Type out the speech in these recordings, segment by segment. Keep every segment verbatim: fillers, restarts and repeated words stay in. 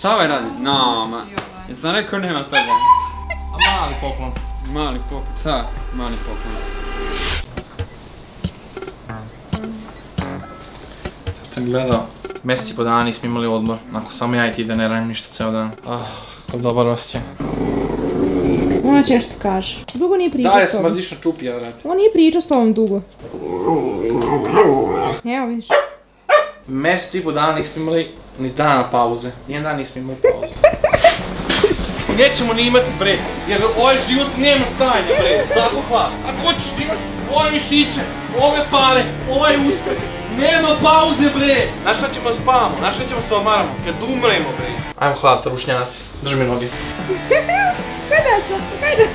Šta ovaj radi? No, ma... Jesam rekao nema toga. A mali poklon. Mali poklon, da, mali poklon. Sad sam gledao, mjesec i po dana nismo imali odmor, nakon samo ja i ti da ne radim ništa ceo dan. Ah, kako dobar osjećaj. Ona će nešto kaže. Dugo nije pričao s tobom. Daj, smrdiš na čupija, vrati. On nije pričao s tobom dugo. Evo vidiš. Mjesec i po dana nismo imali ni dana pauze. Nijedan dan nismo imali pauze. Nećemo ni imati bre, jer ovaj život nema stajanja bre, tako hvala. Ako hoćeš ti imaš ove mišiće, ove pare, ovaj uspjeh, nema pauze bre. Znaš šta ćemo spavamo, znaš šta ćemo se omaramo, kad umremo bre. Ajmo hladati rušnjaci, drži mi noge. Kada sam, kada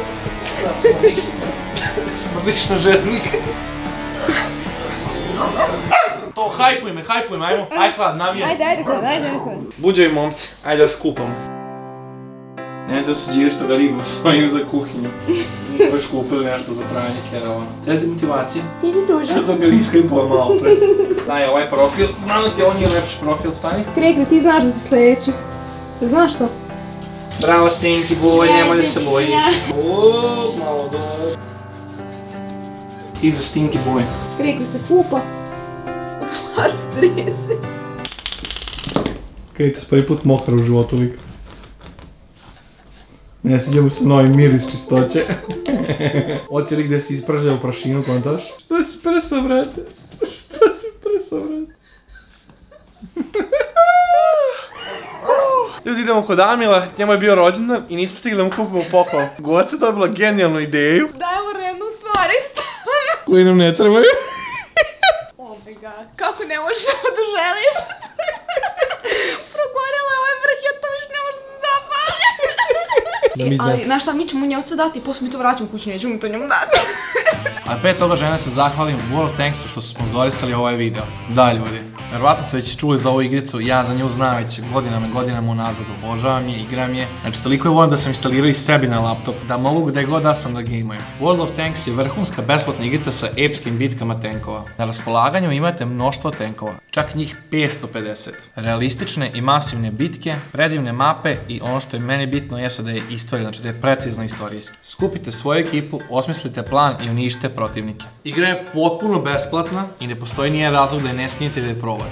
sam? Smrdiš na žednik. To, hajpuj me, hajpuj me, ajmo, aj hlad, navijem. Ajde, ajde hlad, ajde, ajde hlad. Buđevi momci, ajde da skupamo. Nemojte osuđivati što ga ribu svojim za kuhinju. Nismo još kupili nešto za pranje kerava. Treba ti motivacija? Ti si tužan. Kako je bio iskripovan malo pre. Daj ovaj profil, znam da ti ovo nije lepši profil, stani. Krekli, ti znaš da si sljedeći. Znaš to? Bravo Stinky boy, nemoj da se bojiš. Uuuu, malo dobro. He's a Stinky boy. Krekli se fupa. Hlad strese. Kaj ti prvi put mokra u životu lik. Ne sviđa mu se novi miris čistoće. Oće li gdje si ispražao prašinu, kontaš? Šta si presao, brate? Šta si presao, brate? Ljudi, idemo kod Amila, njemu je bio rođendan i nismo stigli da mu kupimo poklon. Goca je dobila genijalnu ideju. Dajemo random stvari stavljamo. Koji nam ne trebaju. Oh my god, kako ne možeš da želiš? Progorjela je ovaj vrh, ja to više ne možeš da se zapali. Ali, znaš šta, mi ćemo njemu sve dati i poslije mi to vraćamo kući, nećemo mi to njemu dati. A prije toga želim se zahvalim World of Tanksu što su sponzorisali ovaj video. Da ljudi, vjerovatno ste već čuli za ovu igricu, ja za nju znam već godinama i godinama unazad, obožavam je, igram je. Znači toliko je volim da sam instalirao i sebi na laptop, da mogu gdje god da sam da gameujem. World of Tanks je vrhunska besplatna igrica sa epskim bitkama tenkova. Na raspolaganju imate mnoštvo tenkova, čak njih petsto pedeset. Realistične i masivne bitke, predivne mape i ono što je meni bitno jeste da je istorija, znači da je precizno istorijski. Skupite svoju ekipu, osmislite plan i uništite protivnike. Igra je potpuno besplatna i ne postoji nijedan razlog da je ne skinete i da je probate.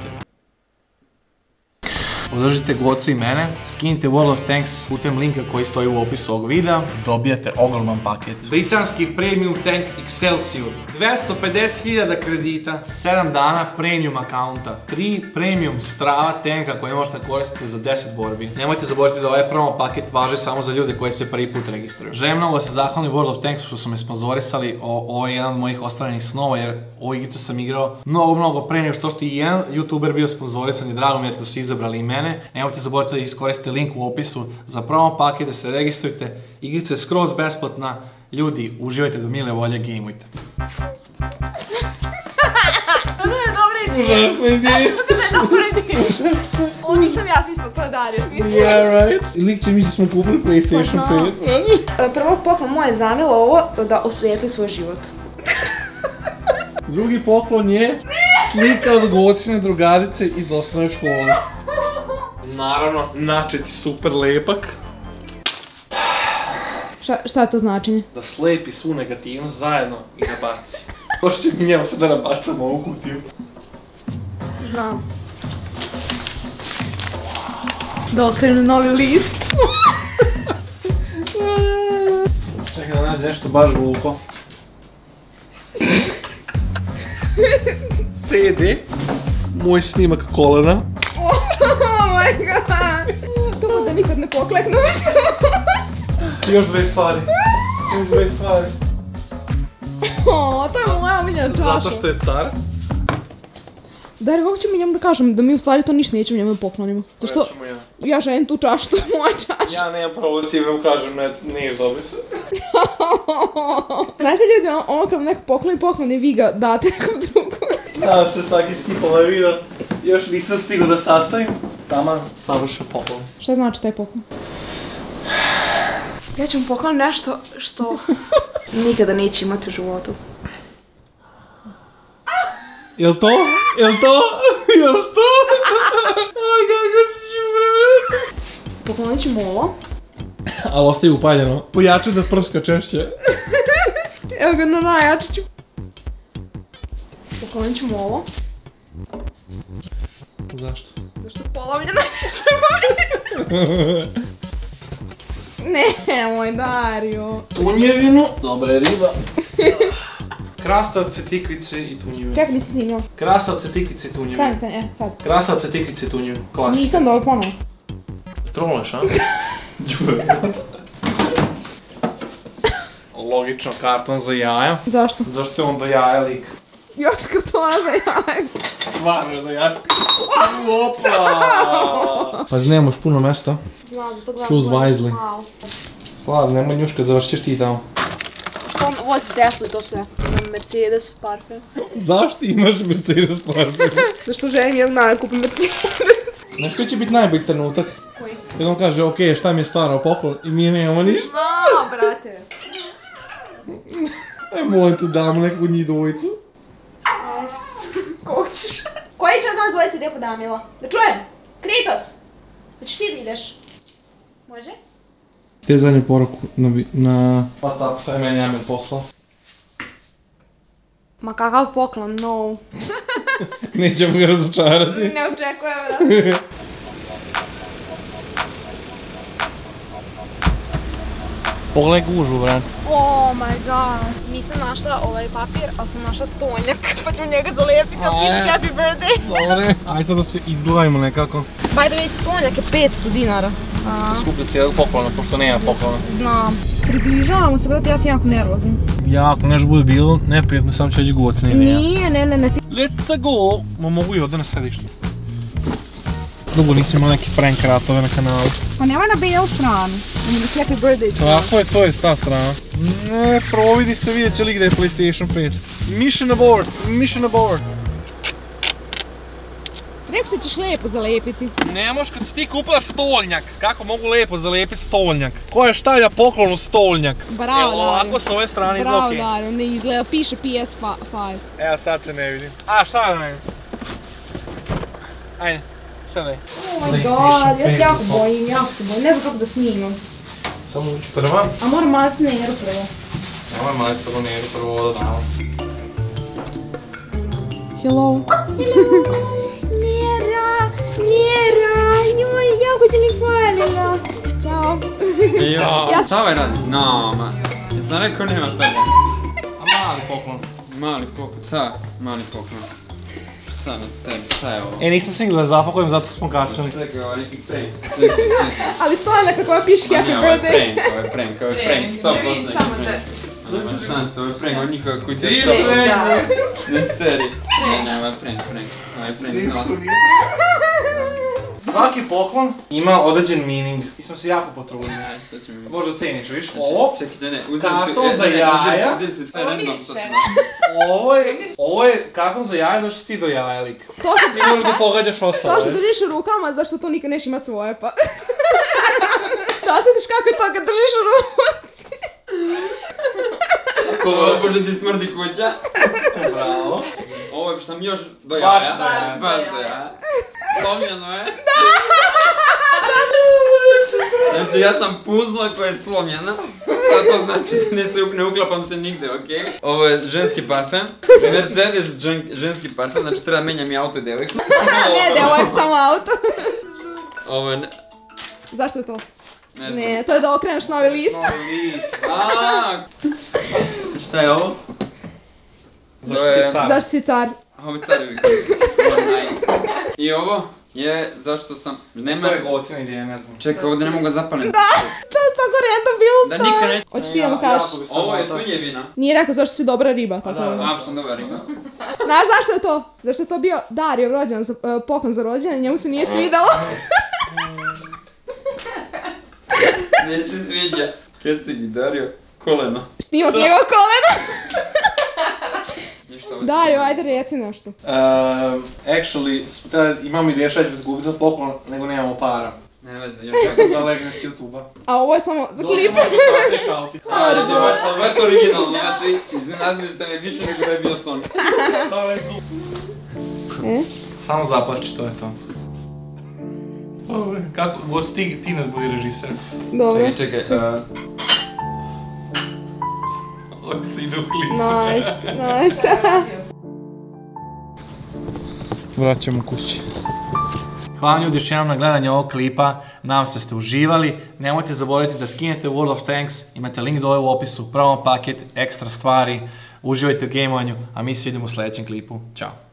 Podržite Gocu i mene, skinite World of Tanks putem linka koji stoji u opisu ovog videa, dobijate ogroman paket. Britanski Premium Tank Excelsior, dvjesto pedeset hiljada kredita, sedam dana Premium akaunta, tri Premium strava tanka koje možete koristiti za deset borbi. Nemojte zaboraviti da ovaj promo paket važi samo za ljude koji se prvi put registruju. Želim mnogo da se zahvalim World of Tanksu što su me sponzorisali, ovo je jedan od mojih ostvarenih snova jer ovu igricu sam igrao mnogo, mnogo pre nego što i jedan youtuber bio sponzorisan i drago mi je da su izabrali i mene. Nemojte zaboraviti da iskoristite link u opisu za promo paket, da se registrujte. Igrica je skroz besplatna. Ljudi, uživajte do mile volje, gameujte. To je dobra ideja. Užasna ideja. To je dobra ideja. Ovo nisam ja smislila, to je Dario smislila. Yeah, right. I lik će mi da smo kupili PlayStation pet. Prvo poklon moje zamilo ovo da osvijetli svoj život. Drugi poklon je slika od Gocine drugarice iz osnovne škole. Naravno, načeti super lepak. Šta, šta je to značenje? Da slepi svu negativnost zajedno i nabaci. To što će mi njemu sad da nabacamo ovu kutiju. Znam. Da okrenu novi list. Čekaj da nađe nešto baš glupo. C D, moj snimak kolena. Oh my god! To da nikad ne pokleknu. Još dve stvari. Još dve stvari. O, to je moja omiljena čaša. Zato što je car. Dari, kako ću mi njemu da kažem da mi u stvari to ništa nećemo njemu poklonimo? Zašto? Nećemo ja. Ja želim tu čašu, to je moja čaša. Ja nemam pravo s tim da mu kažem, ne, niješ dobiti. Znate ljudi, ono kad vam neko pokloni poklon i vi ga date nekom drugom. Nadam se svaki skip ovaj video. Još nisam stigao da sastavim. Taman savršen poklon. Šta znači taj poklon? Ja ću mu pokloniti nešto što nikada neće imati u životu. Jel to? Jel to? Jel to? Aj, kako si ću vrati? Poklonit ćemo ovo. Ali ostaje upaljeno. Pojači da prska češće. Evo ga na najjači ću. Poklonit ćemo ovo. Zašto? Zašto je polovljeno? Nemoj, Dario. Tunjevinu. Dobra je riba. Krastavce, tikvice i tunjevinu. Čekaj, nisi snimao. Krastavce, tikvice i tunjevinu. Stani, stani, e, sad. Krastavce, tikvice i tunjevinu. Klasika. Nisam dobro ponovno. Trolneš, a? Logično, karton za jaja. Zašto? Zašto je on do jaja lik? Još kartona za jaje. Stvarno je do jaja. Opa! Pa nemaš puno mesta. Znam, zato gledam. Choose wisely. Hladno, nemoj njuškat, završiš ti tamo. Što vozi Tesla i to sve? Imam Mercedes, parfem. Zašto imaš Mercedes parfem? Zašto želim jednog dana kupim Mercedes. Znaš koji će biti najbolji trenutak? Koji? Kad on kaže, okej, šta mi je stvarno poklon i mi nemamo ništa. Znam, brate. Aj, molim te, damo neku njih dvojicu. Ko hoćeš? Koji će od vas dvojice ide kod Damila? Da čujem! Kritos! Da ćeš ti da ideš? Može? Te zadnju poruku na, na WhatsApp, šta je meni Emil poslao? Ma kakav poklon, no. Nećemo ga razočarati. Ne očekujem, brate. Pogledaj gužu, brat. Oh my god. Nisam našla ovaj papir, ali sam našla stonjak. Pa ćemo njega zalijepiti, ali piše happy birthday. Dobre. Aj sad da se izgledajmo nekako. By the way, stonjak je petsto dinara. Skuplja cijelog poklona, pošto nema poklona. Znam. Približavamo se, brate, ja sam jako nervozan. Jako, nešto bude bilo neprijatno, sam će ođe govocna ideja. Nije, ne, ne, ne. Let's go! Ma mogu i ovdje na sedištu. Dugo nisam imao neki prank ratove na kanalu. Pa nemoj na bijelu stranu. Ima na happy birthday stranu. Tako je, to je ta strana. Ne, providi se, vidjet će li gdje je PlayStation pet. Mission abort, mission abort. Rekao se ćeš lijepo zalijepiti. Ne moš kad si ti kupila stolnjak. Kako mogu lijepo zalijepiti stolnjak? Ko je štalja poklon u stolnjak? Bravo, Evo ovako s ove strane izgleda okej. Bravo, Dario, ne izgleda, piše P S pet. Evo sad se ne vidim. A šta da ne vidim? Ajde, sedaj. Oh my god, ja se jako bojim, jako se bojim, ne znam kako da snimam. Samo ući prva. A moram mazati neru prvo. Nemoj mazati prvo neru, prvo voda dala. Hello. Hello. Nera, Nera, njoj, jako si mi hvalila. Ćao. Jo, šta ovaj radi? No, ma. Jesam rekao nema toga. A mali poklon. Mali poklon, šta? Mali poklon. Šta na sebi, šta je ovo? E, nismo stigli da zapakujem, zato smo kasnili. Čekaj, ovo je neki prank. Čekaj, čekaj. Ali stojana kako ja piše happy Ne, ovo je birthday. prank, ovo je prank, ovo je prank, sto posto neki prank. Nema šanse, ovo je prank, ovo je njihova kuća. Ne seri. Ne, ne, ovo je prank, prank. Ovo je prank, nosi. Svaki poklon ima određen meaning. Mi smo se jako potrudili. Ajde, sad ćemo mi. Možda ceniš, viš? Ovo, Čekaj, ne, ne, uzeli su, karton e, za ne, ne, jaja. uzeli su sve redno što su ovo je, ovo je karton za jaja, zašto si ti do jaja lik. To što Ti možeš da pogađaš ostalo. To što držiš u rukama, zašto to nikad neš imat svoje pa. Da osjetiš kako je to kad držiš u ruci. Ovo može ti smrdi kuća. Bravo. Ovo je sam još do Baš jaja. do jaja. Baš do jaja. Slomljeno je. Znači ja sam puzla koja je slomljena. A to znači ne, se, ne uklapam se nigde, okej? Okay? Ovo je ženski parfem. Mercedes žen, ženski parfem, znači treba menjam i auto i devojku. Ne, ne, ovo je samo auto. Ovo je ne... Zašto je to? Ne znam. Ne, to je da okreneš novi list. Novi list. Aaaa! Šta je ovo? Zašto si car? Zašto si car? Ovo je carevi. Ovo je nice. I ovo je zašto sam... Nema... To je govocina ideja, ne znam. Čekaj, ovdje ne mogu ga zapalim. Da, to je tako random bilo Da stvar. nikad neće... Hoćeš ti da mu kažeš? Ovo je tunjevina. Nije rekao zašto si dobra riba, tako da, je. da. Apsolutno dobra riba. Znaš zašto je to? Zašto je to bio Dario rođendan, za, uh, poklon za rođendan, njemu se nije svidalo. Meni se sviđa. Kaj si mi dario? Koleno. Snimak njegovo koleno. Ništa ovo. Dario, ajde reci nešto. Um, actually, tada imamo ideje šta ćemo izgubiti za poklon, nego nemamo para. Ne veze, još kako. Da legne s YouTube-a. A ovo je samo za Dođe klip. mogu sasneš auti. Sorry, ne, baš, baš originalno, znači iznenadili ste me više nego da je bio Sonic. To je zup. E? Samo zaplači, to je to. Kako, god ti, ti nas budi režiser. Dobro. Čekaj, čekaj. Uh, Ovo se ide u klip. Nice, nice. Vraćamo kući. Hvala ljudi još jednom na gledanje ovog klipa, nadam se da ste uživali. Nemojte zaboraviti da skinete World of Tanks, imate link dole u opisu, probamo paket, ekstra stvari, uživajte u gejmovanju, a mi se vidimo u sljedećem klipu. Ćao!